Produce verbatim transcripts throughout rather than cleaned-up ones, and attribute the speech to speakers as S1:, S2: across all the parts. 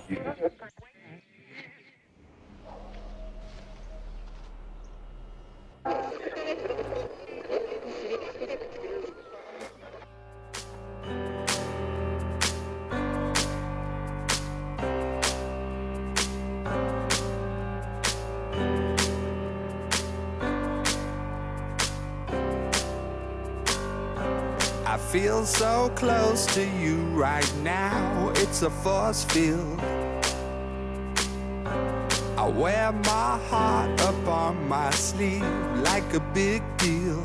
S1: I feel so close to you right now, it's a force field. I wear my heart up on my sleeve like a big deal.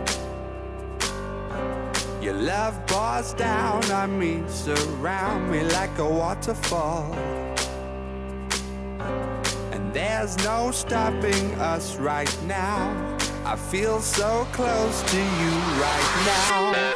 S1: Your love pours down on me, surround me like a waterfall. And there's no stopping us right now. I feel so close to you right now.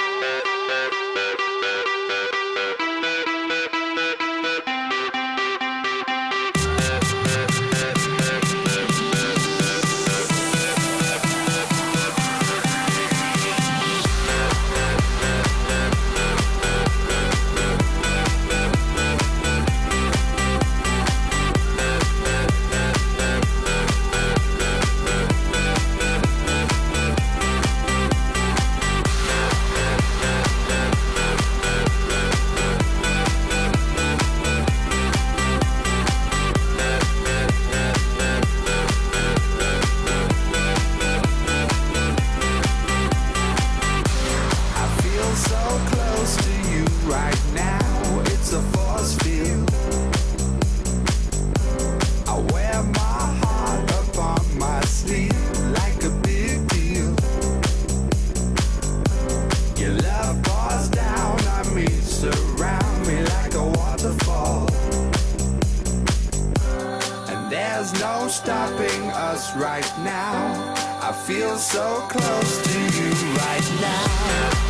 S1: There's no stopping us right now. I feel so close to you right now.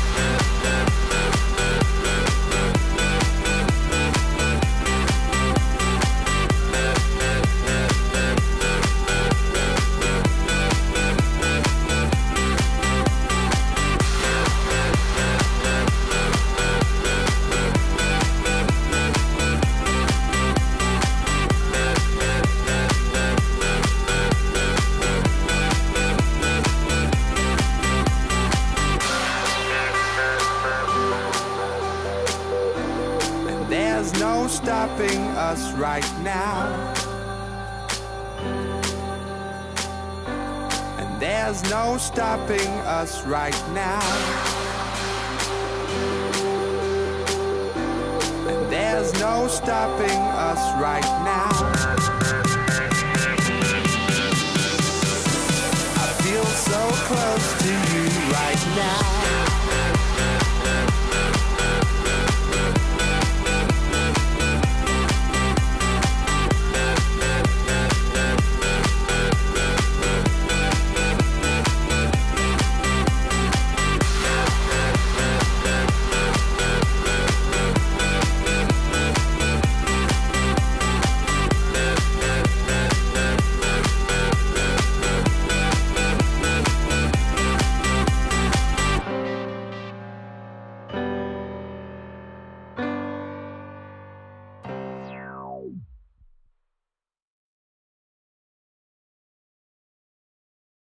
S1: There's no stopping us right now. And there's no stopping us right now. And there's no stopping us right now.